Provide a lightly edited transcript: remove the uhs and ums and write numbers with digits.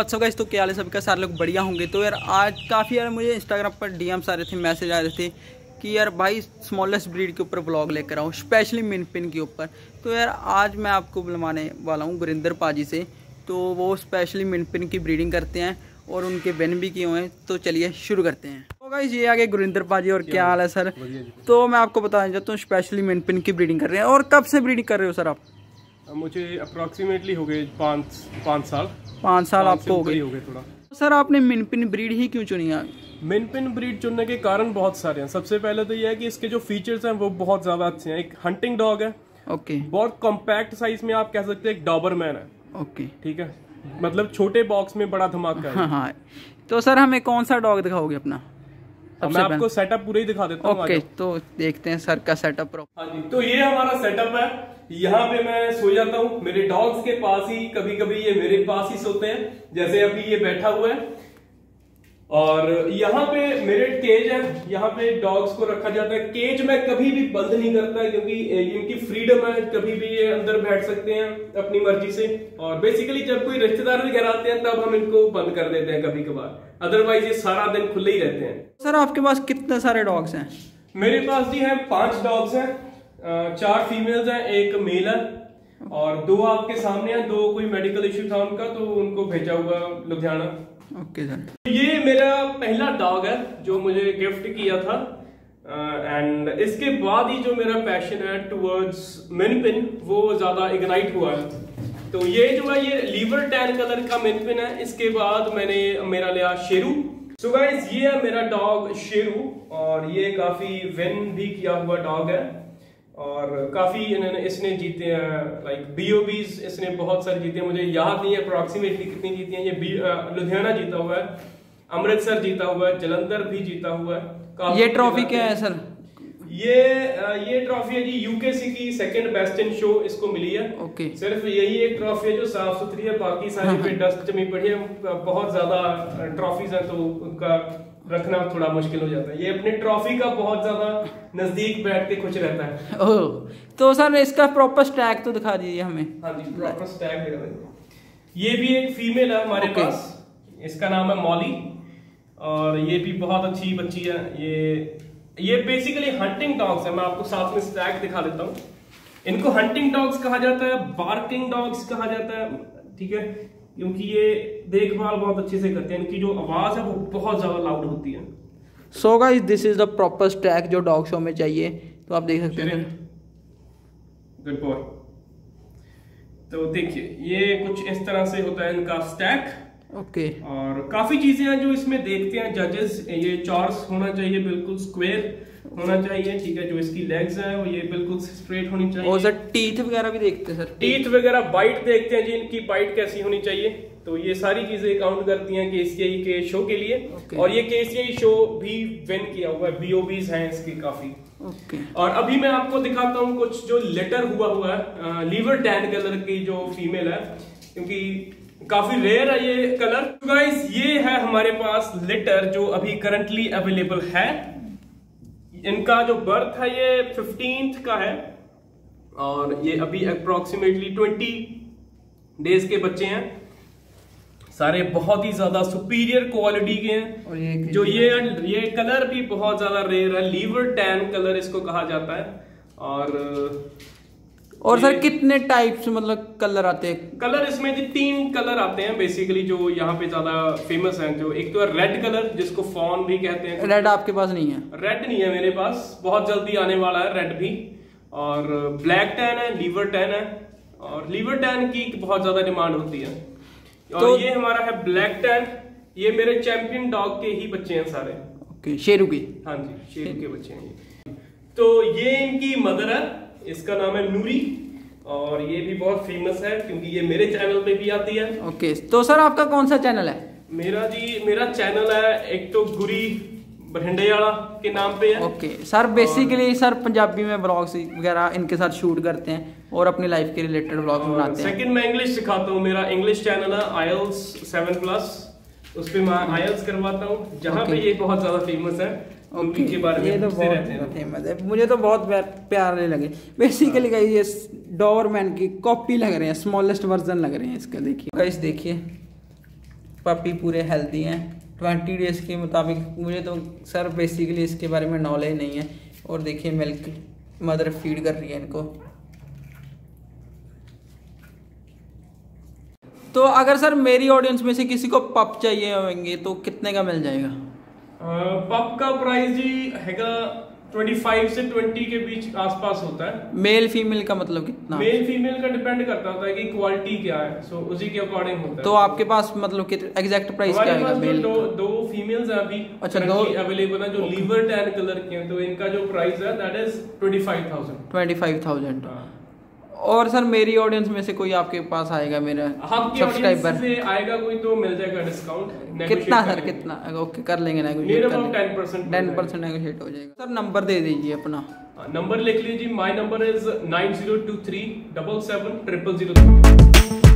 WhatsApp guys, तो क्या हाल है सबका, सारे लोग बढ़िया होंगे। तो यार आज काफ़ी यार मुझे इंस्टाग्राम पर डीएम्स आ रहे थे, मैसेज आ रहे थे कि यार भाई स्मॉलेस्ट ब्रीड के ऊपर ब्लॉग लेकर आऊँ, स्पेशली मिन पिन के ऊपर। तो यार आज मैं आपको बुलवाने वाला हूँ गुरिंदर पाजी से। तो वो स्पेशली मिन पिन की ब्रीडिंग करते हैं और उनके बेन भी किए हुए हैं। तो चलिए शुरू करते हैं। तो गाइस ये आगे गुरिंदर पाजी। और क्या हाल है सर? तो मैं आपको बताना चाहता हूँ स्पेशली मिन पिन की ब्रीडिंग कर रहे हैं। और कब से ब्रीडिंग कर रहे हो सर आप? मुझे अप्रोक्सीमेटली हो गए 5 साल। 5 साल आपको हो गए थोड़ा। सर आपने मिन पिन ब्रीड ही क्यों चुनी है? मिन पिन ब्रीड चुनने के कारण बहुत सारे हैं। सबसे पहले तो यह है कि इसके जो फीचर्स हैं वो बहुत ज्यादा अच्छे हैं। एक हंटिंग डॉग है, ओके, बहुत कॉम्पैक्ट साइज में, आप कह सकते हैं एक डॉबरमैन है। ओके, ठीक है, मतलब छोटे बॉक्स में बड़ा धमाका है। हाँ हाँ। तो सर हमें कौन सा डॉग दिखाओगे अपना? मैं आपको सेटअप पूरा ही दिखा देता हूँ। ओके, तो देखते हैं सर का सेटअप। हाँ जी, तो ये हमारा सेटअप है। यहाँ पे मैं सो जाता हूँ, मेरे डॉग्स के पास ही, कभी कभी ये मेरे पास ही सोते हैं, जैसे अभी ये बैठा हुआ है। और यहाँ पे मेरे केज है, यहाँ पे डॉग्स को रखा जाता है। केज में कभी भी बंद नहीं करता क्योंकि इनकी फ्रीडम है, कभी भी ये अंदर बैठ सकते हैं अपनी मर्जी से। और बेसिकली जब कोई रिश्तेदार भी घर आते हैं तब हम इनको बंद कर देते हैं कभी कभार, अदरवाइज ये सारा दिन खुले ही रहते हैं। सर आपके पास कितने सारे डॉग्स हैं? मेरे पास जी है 5 डॉग्स हैं, 4 फीमेल्स हैं, 1 मेल है और 2 आपके सामने हैं। 2 कोई मेडिकल इश्यू था उनका, तो उनको भेजा हुआ लुधियाना। ओके सर, ये मेरा पहला डॉग है जो मुझे गिफ्ट किया था। एंड इसके बाद ही जो मेरा पैशन है टुवर्ड्स मिन पिन वो ज्यादा इग्नाइट हुआ है। तो ये जो है ये लीवर टैन कलर का मिन पिन है। इसके बाद मैंने मेरा लिया शेरू। सो गाइस ये है मेरा डॉग शेरू और ये काफी विन भी किया हुआ डॉग है और काफी इसने जीते हैं, लाइक बीओबीज इसने बहुत सारे जीते हैं। मुझे याद नहीं है अप्रोक्सीमेटली कितनी जीती हैं। ये लुधियाना जीता हुआ है, अमृतसर जीता हुआ है, जलंधर भी जीता हुआ है। ये ट्रॉफी क्या है सर? ये ट्रॉफी है जी यूकेसी की सेकंड बेस्ट इन शो इसको मिली है। ओके, सिर्फ यही एक ट्रॉफी है जो साफ सुथरी है, बाकी सारी पे डस्ट जमी पड़ी है। बहुत ज्यादा ट्रॉफीज हैं तो उनका रखना थोड़ा मुश्किल हो जाता है। ये अपने ट्रॉफी का बहुत ज्यादा नजदीक बैठ के खुश रहता है। ओह, तो सर इसका प्रॉपर स्टैग तो दिखा दीजिए हमें। हाँ जी, प्रॉपर स्टैग दिखा देंगे। ये भी एक फीमेल है हमारे पास, इसका नाम है मॉली और ये भी बहुत अच्छी बच्ची है। ये बेसिकली हंटिंग डॉग्स है। मैं आपको साथ में स्टैग दिखा देता हूँ। इनको हंटिंग डॉग्स कहा जाता है, बार्किंग डॉग्स कहा जाता है, ठीक है, क्योंकि ये देखभाल बहुत अच्छे से करते हैं। इनकी जो आवाज है वो बहुत ज्यादा लाउड होती है। So guys this is the proper stag जो डॉग शो में चाहिए, तो आप देख सकते हैं। Good boy. तो देखिए ये कुछ इस तरह से होता है इनका स्टैक। ओके, और काफी चीजें हैं जो इसमें देखते हैं जजेस। ये चॉर्स होना चाहिए, बिल्कुल स्क्वायर होना चाहिए, ठीक है। जो इसकी लेग्स हैं वो ये बिल्कुल स्ट्रेट होनी चाहिए। और सर टीथ वगैरह भी देखते हैं सर? टीथ वगैरह, बाइट देखते हैं जी, इनकी बाइट कैसी होनी चाहिए। तो ये सारी चीजें काउंट करती हैं केसीआई के शो के लिए। और ये केसीआई शो भी विन किया हुआ है, बीओबीज हैं इसकी काफी। और अभी मैं आपको दिखाता हूँ कुछ जो लेटर हुआ है, लीवर टैन कलर की जो फीमेल है, क्योंकि काफी रेयर है ये कलर। तो गाइस ये है हमारे पास लेटर जो अभी करंटली अवेलेबल है। इनका जो बर्थ है ये 15th का है और ये अभी अप्रोक्सीमेटली 20 डेज के बच्चे हैं। सारे बहुत ही ज्यादा सुपीरियर क्वालिटी के हैं। और ये कलर भी बहुत ज्यादा रेयर है, लीवर टैन कलर इसको कहा जाता है। और सर कितने टाइप्स मतलब कलर आते हैं? कलर इसमें जी 3 कलर आते हैं बेसिकली जो यहाँ पे ज्यादा फेमस हैं। जो एक तो है रेड कलर जिसको फॉन भी कहते हैं। रेड आपके पास नहीं है? रेड नहीं है मेरे पास, बहुत जल्दी आने वाला है रेड भी। और ब्लैक टैन है, लीवर टैन है, और लीवर टैन की बहुत ज्यादा डिमांड होती है। और तो ये हमारा है ब्लैक टैन। ये मेरे चैंपियन डॉग के ही बच्चे हैं सारे। ओके, शेरू के? हाँ जी, शेरू के बच्चे हैं ये। तो ये इनकी मदर है, इसका नाम है नूरी और ये भी बहुत फेमस है क्योंकि ये मेरे चैनल पे भी आती है। ओके, तो सर आपका कौन सा चैनल है? मेरा चैनल है एक तो गुरी बठिंडेवाला के नाम पे है। Okay sir, basically sir Punjabi में ब्लॉग्स वगैरह इनके साथ शूट करते हैं और अपनी लाइफ के रिलेटेड ब्लॉग्स बनाते हैं। सेकंड मैं इंग्लिश सिखाता हूँ। मेरा इंग्लिश चैनल है IELTS 7+, उस पे मैं IELTS करवाता हूँ, जहाँ पे ये बहुत ज्यादा फेमस है। के बारे में ये तो बहुत फेमस है, मुझे तो बहुत प्यारे लगे। बेसिकली गाइस ये डॉबरमैन की कॉपी लग रहे हैं, स्मॉलेस्ट वर्जन लग रहे हैं इसका। देखिए गाइस, देखिए पपी पूरे हेल्दी हैं 20 डेज़ के मुताबिक। मुझे तो सर बेसिकली इसके बारे में नॉलेज नहीं है। और देखिए मिल्क मदर फीड कर रही है इनको। तो अगर सर मेरी ऑडियंस में से किसी को पप चाहिए होंगे तो कितने का मिल जाएगा? पप का प्राइस जी हैगा 25 से 20 के बीच आसपास होता है। मेल फीमेल का मतलब कितना? मेल फीमेल का डिपेंड करता होता है कि क्वालिटी क्या है, सो उसी के अकॉर्डिंग होता है। तो आपके पास मतलब एग्जैक्ट प्राइस क्या है? मेल दो फीमेल्स हैं अभी अच्छा दो अवेलेबल है जो लीवर टैन कलर की हैं, तो इनका जो प्राइस है दैट इज 25,000। और सर मेरी ऑडियंस में से कोई आपके पास आएगा, मेरा सब्सक्राइबर से आएगा कोई तो मिल जाएगा डिस्काउंट। कितना सर कितना? ओके कर लेंगे नेगोशिएट, 10% नेगोशिएट हो जाएगा। सर नंबर दे दीजिए अपना। नंबर लिख लीजिए, माय नंबर इज 9023777000।